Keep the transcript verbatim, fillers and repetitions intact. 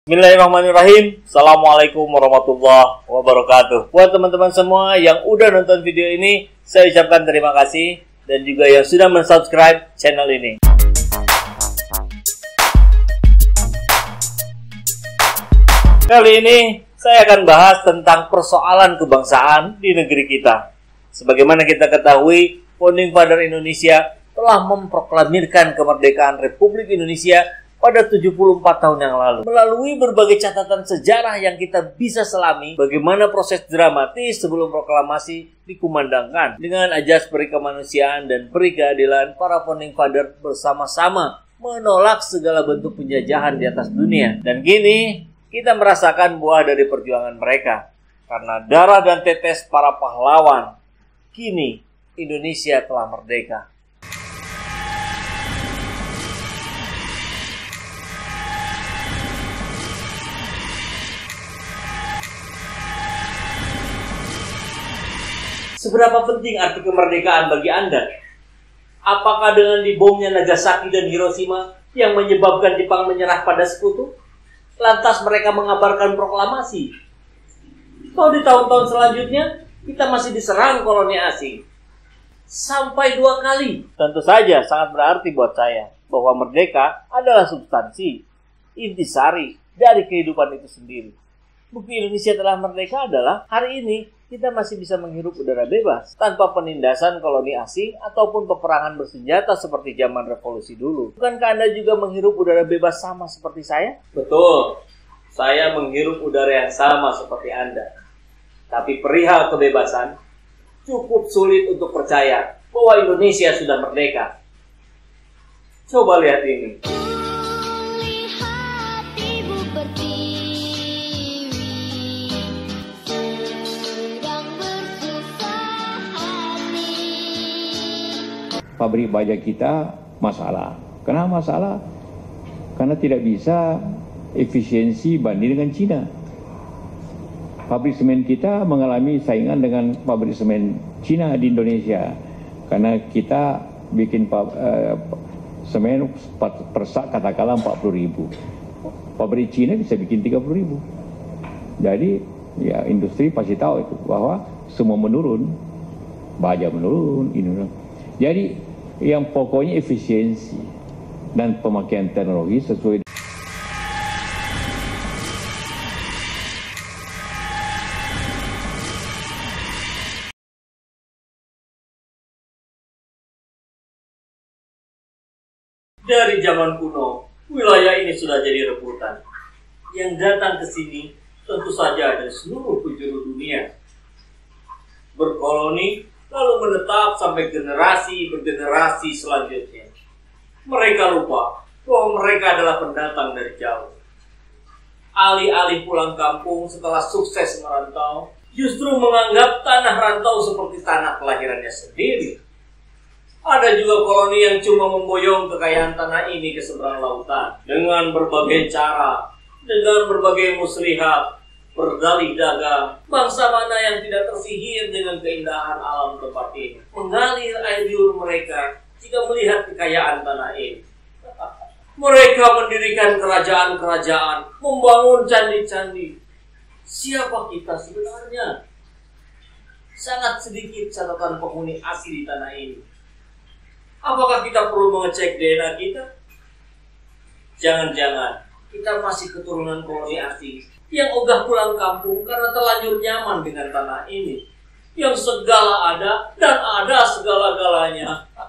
Bismillahirrahmanirrahim. Assalamualaikum warahmatullahi wabarakatuh. Buat teman-teman semua yang udah nonton video ini, saya ucapkan terima kasih. Dan juga yang sudah mensubscribe channel ini. Kali ini saya akan bahas tentang persoalan kebangsaan di negeri kita. Sebagaimana kita ketahui, Founding Father Indonesia telah memproklamirkan kemerdekaan Republik Indonesia pada tujuh puluh empat tahun yang lalu. Melalui berbagai catatan sejarah yang kita bisa selami, bagaimana proses dramatis sebelum proklamasi dikumandangkan. Dengan ajas peri kemanusiaan dan peri keadilan, para Founding Father bersama-sama menolak segala bentuk penjajahan di atas dunia. Dan kini, kita merasakan buah dari perjuangan mereka. Karena darah dan tetes para pahlawan, kini Indonesia telah merdeka. Seberapa penting arti kemerdekaan bagi Anda? Apakah dengan dibomnya Nagasaki dan Hiroshima yang menyebabkan Jepang menyerah pada sekutu? Lantas mereka mengabarkan proklamasi? Kalau di tahun-tahun selanjutnya, kita masih diserang koloni asing. Sampai dua kali. Tentu saja sangat berarti buat saya bahwa merdeka adalah substansi, intisari dari kehidupan itu sendiri. Bukti Indonesia telah merdeka adalah hari ini kita masih bisa menghirup udara bebas tanpa penindasan koloni asing ataupun peperangan bersenjata seperti zaman revolusi dulu. Bukankah Anda juga menghirup udara bebas sama seperti saya? Betul, saya menghirup udara yang sama seperti Anda. Tapi perihal kebebasan, cukup sulit untuk percaya bahwa Indonesia sudah merdeka. Coba lihat ini. Pabrik baja kita masalah. Kenapa masalah? Karena tidak bisa efisiensi banding dengan Cina. Pabrik semen kita mengalami saingan dengan pabrik semen Cina di Indonesia. Karena kita bikin uh, semen per sak katakanlah empat puluh ribu. Pabrik Cina bisa bikin tiga puluh ribu. Jadi ya industri pasti tahu itu bahwa semua menurun. Baja menurun, ini menurun. Jadi yang pokoknya efisiensi dan pemakaian teknologi sesuai. Dari zaman kuno, wilayah ini sudah jadi rebutan. Yang datang ke sini tentu saja dari seluruh penjuru dunia. Berkoloni lalu menetap sampai generasi bergenerasi selanjutnya. Mereka lupa bahwa mereka adalah pendatang dari jauh. Alih-alih pulang kampung setelah sukses merantau, justru menganggap tanah rantau seperti tanah kelahirannya sendiri. Ada juga koloni yang cuma memboyong kekayaan tanah ini ke seberang lautan dengan berbagai cara, dengan berbagai muslihat, berdalih dagang. Bangsa mana yang tidak tersihir dengan keindahan alam tempat ini, mengalir air liur mereka jika melihat kekayaan tanah ini. Mereka mendirikan kerajaan-kerajaan, membangun candi-candi. Siapa kita sebenarnya? Sangat sedikit catatan penghuni asli di tanah ini. Apakah kita perlu mengecek D N A kita? Jangan-jangan kita masih keturunan koloni asing yang ogah pulang kampung karena terlanjur nyaman dengan tanah ini, yang segala ada dan ada segala-galanya.